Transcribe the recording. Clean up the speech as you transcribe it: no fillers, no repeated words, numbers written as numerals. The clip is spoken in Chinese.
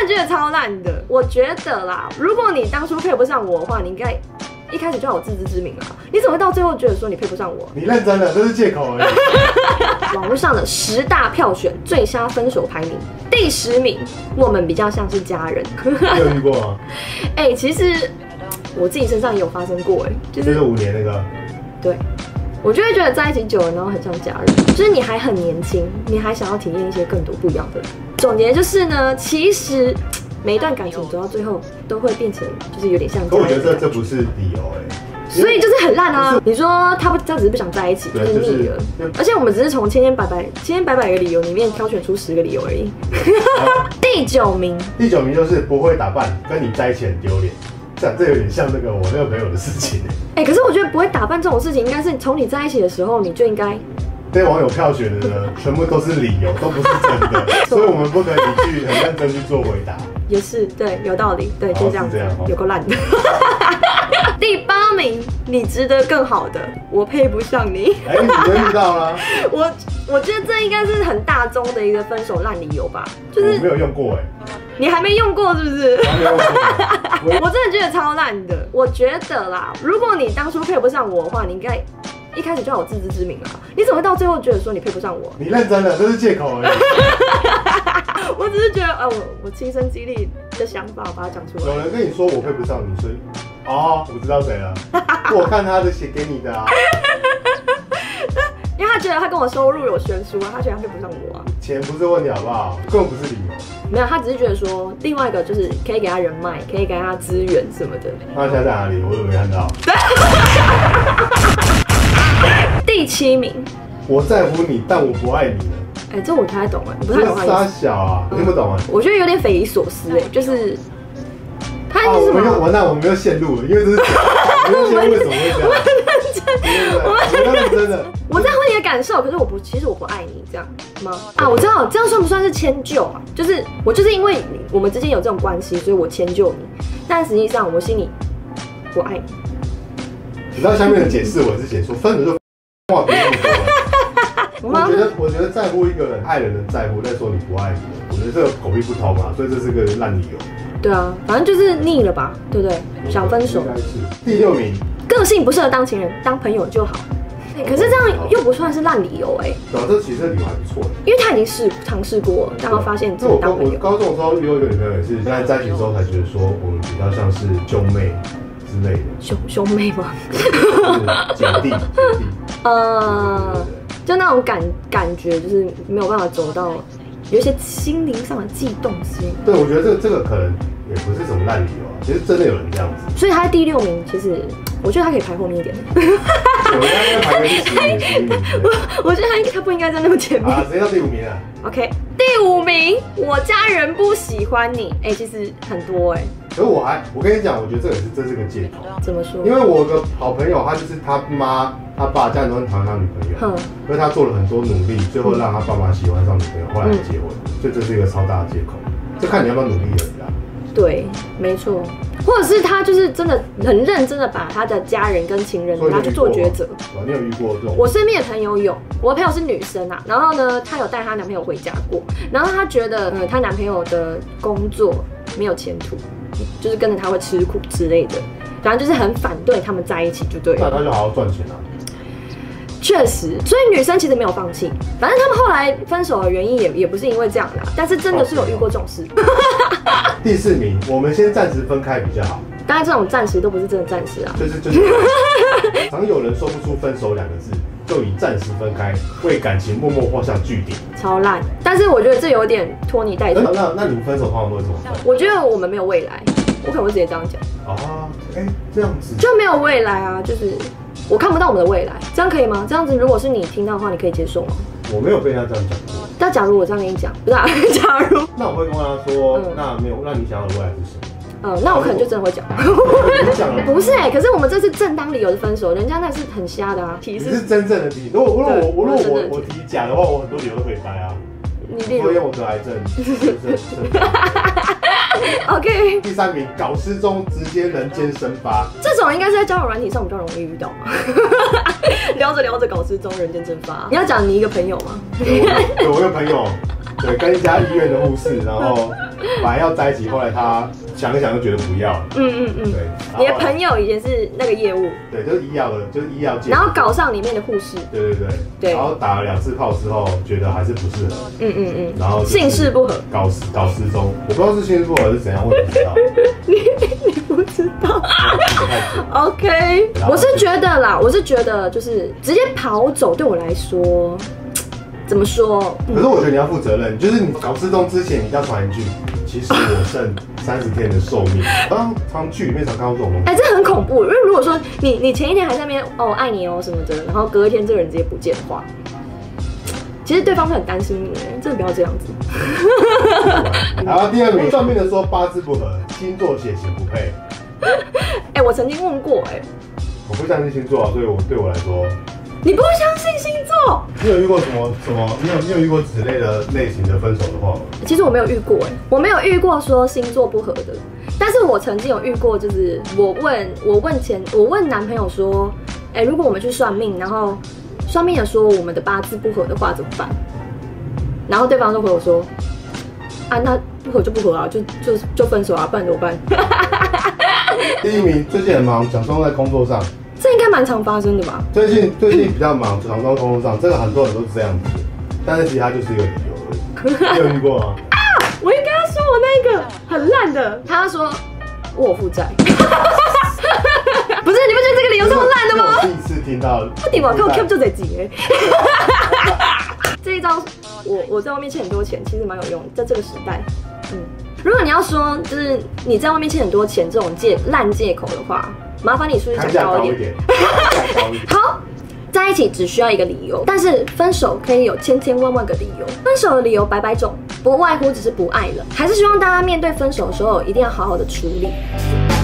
的觉得超烂的。我觉得啦，如果你当初配不上我的话，你应该一开始就要有自知之明啊！你怎么会到最后觉得说你配不上我？ 你认真的，这是借口而已。 网络上的10大票选最瞎分手排名，第10名，我们比较像是家人。 你有遇过吗？ 其实我自己身上也有发生过， 就是5年那个。 对，我就会觉得在一起久了，然后很像家人，就是你还很年轻，你还想要体验一些更多不一样的。总结就是呢，其实每一段感情走到最后都会变成，就是有点像家人。 可我觉得这不是理由所以就是很烂啊！你说他只是不想在一起，就是腻了。而且我们只是从千千百百个理由里面挑选出10个理由而已。第9名就是不会打扮，跟你在一起很丢脸。这有点像那个我那个朋友的事情。 可是我觉得不会打扮这种事情，应该是从你在一起的时候你就应该。 被网友票选的呢，全部都是理由，都不是真的，所以我们不可以去很认真去做回答。 也是，对，有道理，对，就这样子，有够烂的。第8名，你值得更好的，我配不上你。 你真遇到了？ 我觉得这应该是很大宗的一个分手烂理由吧，就是我没有用过你还没用过是不是？ 我没有用过。 我真的觉得超烂的。我觉得啦，如果你当初配不上我的话，你应该一开始就要有自知之明啊！你怎么会到最后觉得说你配不上我？ 你认真的，这是借口而已。 我只是觉得，我亲身经历的想法，把它讲出来。 有人跟你说我配不上你，所以我知道谁了。我看他的写给你的啊。 因为他觉得他跟我收入有悬殊啊，他觉得他配不上我啊。 钱不是问题好不好？根本不是理由。 没有，他只是觉得说，另外一个就是可以给他人脉，可以给他资源什么的。 那现在在哪里？我怎么没看到？ 第7名， 我在乎你，但我不爱你了。 这我不太懂我不太懂他意思。 傻小啊，听不懂啊？ 我觉得有点匪夷所思就是他意思是什么？ 我们又陷入了，因为这是我们为什么会这样？我认真的。 我在乎你的感受，可是其实我不爱你，这样吗？我知道，这样算不算是迁就啊？就是我就是因为我们之间有这种关系，所以我迁就你，但实际上我心里我爱你。 你知道下面的解释我是写说分手就话别那么多了。我觉得在乎一个人，爱人的在乎，再说你不爱你，我觉得这个狗屁不通啊，所以这是个烂理由。 对啊，反正就是腻了吧，对不对？想分手。 应该是第6名， 个性不适合当情人，当朋友就好。可是这样又不算是烂理由这其实理由还不错因为他已经尝试过，然后发现自己当朋友。 我高中的时候遇到一个女朋友也是，现在在一起之后才觉得说我们比较像是兄妹之类的。 兄妹吗？ 姐弟。 就那种感觉，就是没有办法走到有一些心灵上的悸动之类的。 对，我觉得这个可能也不是什么烂理由啊，其实真的有人这样子。 所以他在第6名，其实我觉得他可以排后面一点。 我应该排个第10名。 我觉得他不应该在那么前面。 直接到第5名了。 OK， 第5名，我家人不喜欢你。其实很多可是我跟你讲，我觉得这是个借口。 怎么说？ 因为我有个好朋友，他就是他妈、他爸家人都很讨厌他女朋友，因为他做了很多努力，最后让他爸妈喜欢上女朋友，后来结婚，所以这是一个超大的借口。就看你要不要努力而已啦。 对，没错。或者是他就是真的很认真的把他的家人跟情人拿去做抉择。 你有遇过这种？ 我身边的朋友有，我的朋友是女生啊，然后呢，她有带她男朋友回家过，然后她觉得她男朋友的工作没有前途，就是跟着他会吃苦之类的，反正就是很反对他们在一起就对了。 那他就好好赚钱啊。 确实，所以女生其实没有放弃，反正他们后来分手的原因也不是因为这样啦，但是真的是有遇过这种事。 第4名，我们先暂时分开比较好。 当然这种暂时都不是真的暂时啊， 就是常有人说不出分手2个字，就以暂时分开为感情默默画上句点， 超烂。但是我觉得这有点拖泥带水。 那你们分手通常都会怎么分？ 我觉得我们没有未来，我可能会直接这样讲。 这样子就没有未来啊，就是我看不到我们的未来，这样可以吗？这样子如果是你听到的话，你可以接受吗？ 我没有被他这样讲过。 但假如我这样跟你讲，不是假如， 那我会跟他说，那没有，那你想要的未来是什么？ 那我可能就真的会讲。不是可是我们这是正当理由的分手，人家那是很瞎的啊。 你是真正的理，如果我提假的话，我很多理由都可以掰啊。 你例如， 因为我得癌症。 OK。 第3名，搞失踪直接人间蒸发。 这种应该是在交友软体上比较容易遇到嘛。聊着聊着搞失踪，人间蒸发。你要讲你一个朋友吗？ 对，我有朋友，对，跟一家医院的护士，然后本来要在一起，后来他想一想就觉得不要了。对。 你的朋友也是那个业务。 对，就是医药的，就是医药界。 然后搞上里面的护士。 对。然后打了2次炮之后，觉得还是不适合。然后性事不合， 搞失踪。我不知道是性事不合是怎样，我也不知道。 你不知道？OK， 我是觉得啦，就是直接跑走对我来说。怎么说？ 可是我觉得你要负责任，就是你搞失踪之前，你一定要传一句，其实我剩30天的寿命。常剧里面常看到这种东西。 这很恐怖，因为如果说你前一天还在那边爱你什么的，然后隔一天这个人直接不见的话，其实对方会很担心你，真的不要这样子。 然后第2名，算命的说八字不合，星座血型不配。 我曾经问过我不相信星座啊，所以对我来说。 你不相信星座？ 你有遇过什么？你有遇过此类型的分手的话吗？ 其实我没有遇过我没有遇过说星座不合的，但是我曾经有遇过，就是我问男朋友说，如果我们去算命，然后算命的说我们的八字不合的话怎么办？然后对方就回我说，那不合就不合啊，就分手啊，不然怎么办？ 第1名最近很忙，想装在工作上。 这应该蛮常发生的吧？ 最近比较忙，常装工作上，这个很多人都是这样子，但是其实他就是一个理由而已。你有遇过吗？ 我应该要说我那个很烂的，他说我负债。不是，你不觉得这个理由这么烂的吗？ 我第一次听到。 我顶我看我 keep 就得急这一招我在外面欠很多钱，其实蛮有用的，在这个时代。如果你要说就是你在外面欠很多钱这种烂借口的话，麻烦你是不是讲高一点？好，在一起只需要一个理由，但是分手可以有千万个理由。分手的理由百种，不外乎只是不爱了。还是希望大家面对分手的时候，一定要好好的处理。